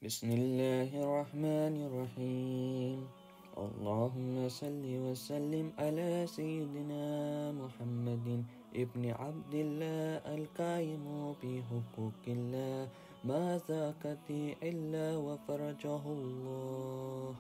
بسم الله الرحمن الرحيم اللهم صل وسلم على سيدنا محمد ابن عبد الله القائم بحقوق الله ما ذاكت إلا وفرجه الله.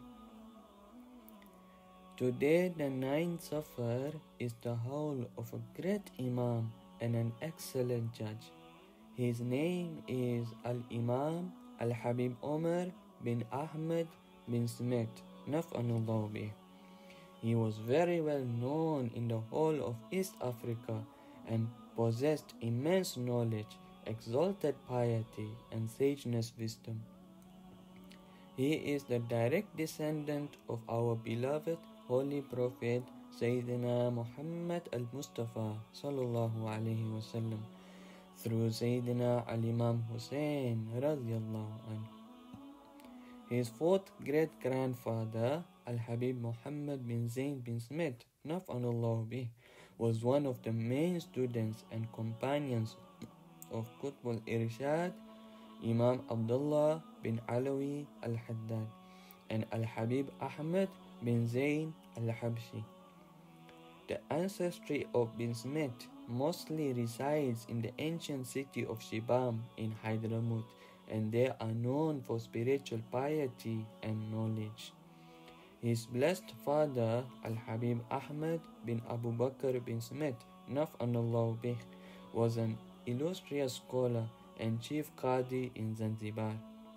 Today the 9th Safar is the Hawl of a great Imam and an excellent judge. His name is Al-Imam al-Habib Umar bin Ahmad bin Sumayt, Naf'anullah bih. He was very well known in the whole of East Africa and possessed immense knowledge, exalted piety, and sageness wisdom. He is the direct descendant of our beloved Holy Prophet Sayyidina Muhammad al-Mustafa sallallahu alaihi wasallam through Sayyidina al-Imam Hussein radiyallahu anhu. His fourth great-grandfather, al-Habib Muhammad bin Zayd bin Smith, Naf'anullah bih, was one of the main students and companions of Qutb al-Irshad, Imam Abdullah bin Alawi al-Haddad, and al-Habib Ahmad bin Zayn al-Habshi. The ancestry of bin Smith mostly resides in the ancient city of Shibam in Hyderabad, and they are known for spiritual piety and knowledge. His blessed father, al-Habib Ahmad bin Abu Bakr bin Smith, Naf'anullah bih, was an illustrious scholar and chief Qadi in Zanzibar.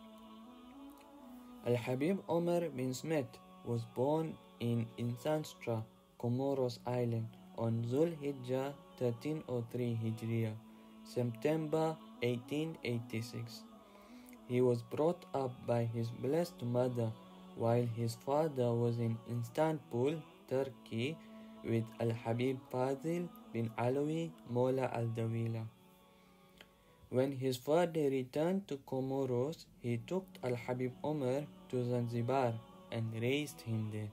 Al-Habib Umar bin Smith was born in Insanstra, Comoros Island, on Zulhijjah 1303 Hijriya, September 1886. He was brought up by his blessed mother while his father was in Istanbul, Turkey, with al-Habib Fadil bin Alawi Mola al-Dawila. When his father returned to Comoros, he took al-Habib Umar to Zanzibar and raised him there.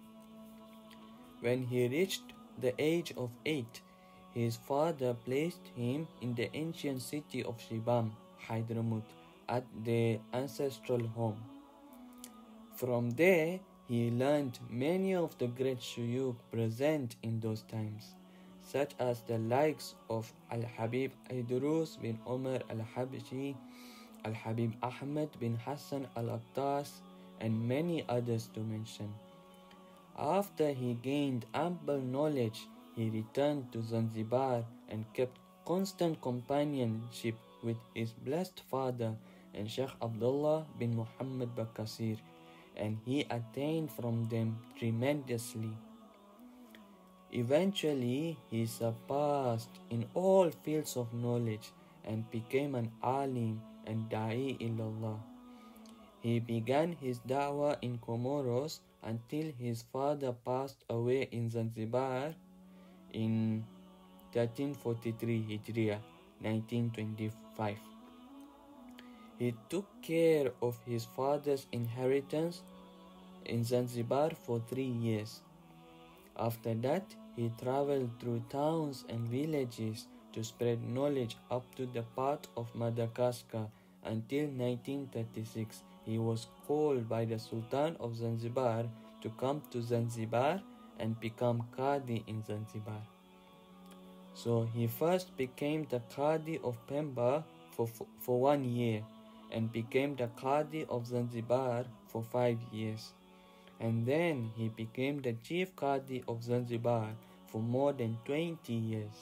When he reached the age of 8, his father placed him in the ancient city of Shibam, Hyderabad, at the ancestral home. From there, he learned many of the great shuyukh present in those times, such as the likes of al-Habib Idrus bin Umar al-Habshi, al-Habib Ahmad bin Hassan al-Attas, and many others to mention. After he gained ample knowledge, he returned to Zanzibar and kept constant companionship with his blessed father and Shaykh Abdullah bin Muhammad Ba-Shuaib, and he attained from them tremendously. Eventually, he surpassed in all fields of knowledge and became an alim and da'i ilallah. He began his da'wah in Comoros until his father passed away in Zanzibar in 1343 Hijriya, 1925. He took care of his father's inheritance in Zanzibar for 3 years. After that, he traveled through towns and villages to spread knowledge up to the part of Madagascar until 1936. He was called by the Sultan of Zanzibar to come to Zanzibar and become Qadi in Zanzibar. So he first became the Qadi of Pemba for 1 year and became the Qadi of Zanzibar for 5 years. And then he became the Chief Qadi of Zanzibar for more than 20 years.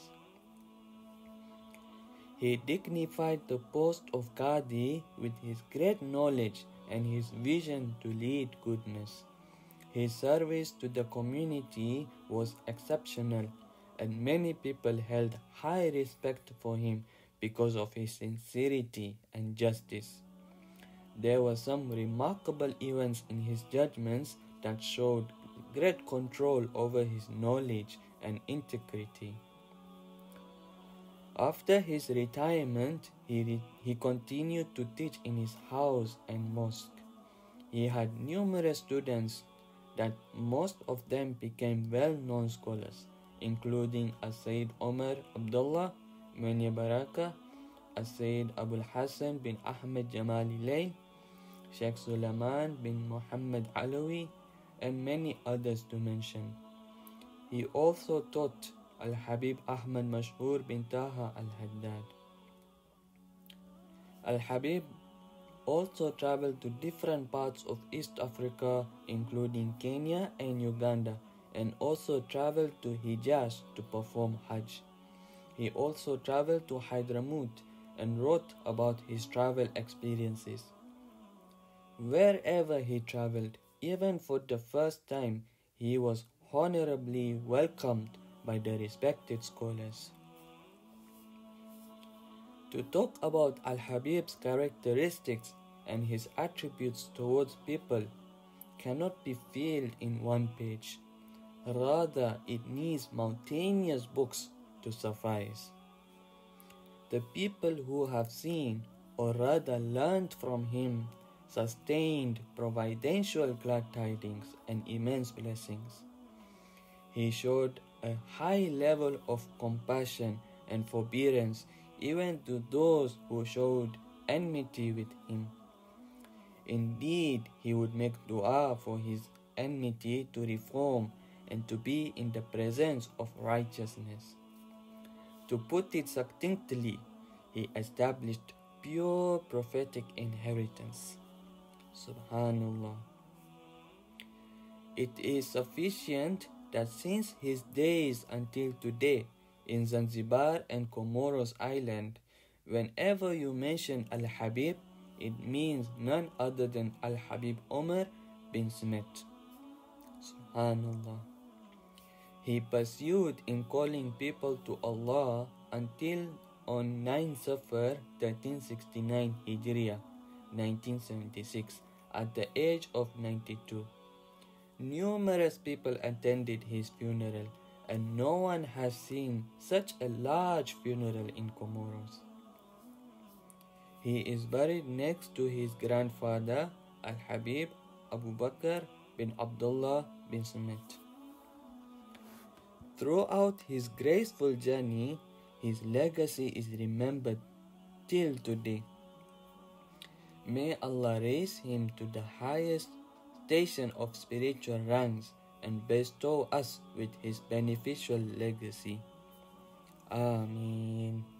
He dignified the post of Qadi with his great knowledge and his vision to lead goodness. His service to the community was exceptional, and many people held high respect for him because of his sincerity and justice. There were some remarkable events in his judgments that showed great control over his knowledge and integrity. After his retirement, he continued to teach in his house and mosque. He had numerous students that most of them became well-known scholars, including Sayyid Omar Abdullah Mani Baraka, Sayyid Abul Hassan bin Ahmed Jamali Layl, Shaykh Sulaiman bin Muhammad Alawi, and many others to mention. He also taught al-Habib Ahmad Mashhur bin Taha al-Haddad. Al-Habib also traveled to different parts of East Africa, including Kenya and Uganda, and also traveled to Hijaz to perform Hajj. He also traveled to Hyderabad and wrote about his travel experiences. Wherever he traveled, even for the first time, he was honorably welcomed by the respected scholars. To talk about Al-Habib's characteristics and his attributes towards people cannot be filled in one page. Rather, it needs mountainous books to suffice. The people who have seen, or rather learned from him, sustained providential glad tidings and immense blessings. He showed a high level of compassion and forbearance even to those who showed enmity with him. Indeed, he would make dua for his enmity to reform and to be in the presence of righteousness. To put it succinctly, he established pure prophetic inheritance. Subhanallah. It is sufficient that since his days until today, in Zanzibar and Comoros Island, whenever you mention Al-Habib, it means none other than Al-Habib Umar bin Sumayt. Subhanallah. He pursued in calling people to Allah until on 9 Safar 1369 Hijriah 1976 at the age of 92. Numerous people attended his funeral, and no one has seen such a large funeral in Comoros. He is buried next to his grandfather, Al-Habib Abu Bakr bin Abdullah bin Sumayt. Throughout his graceful journey, his legacy is remembered till today. May Allah raise him to the highest station of spiritual ranks and bestow us with his beneficial legacy. Ameen.